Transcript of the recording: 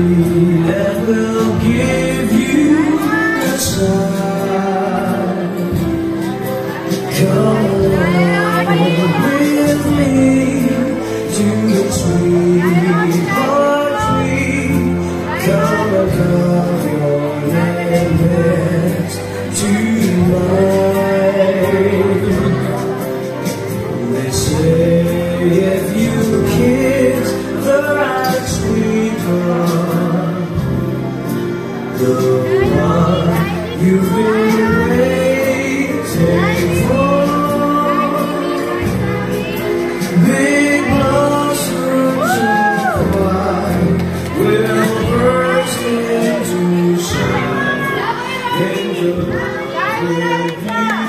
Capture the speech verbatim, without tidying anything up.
and we'll give you a sign. Come along with me to the sweetheart tree. Come above your limits tonight. They say if you kiss the right sweet one, the one you've been waiting for, big blossoms of white will burst into shine. Angel with you.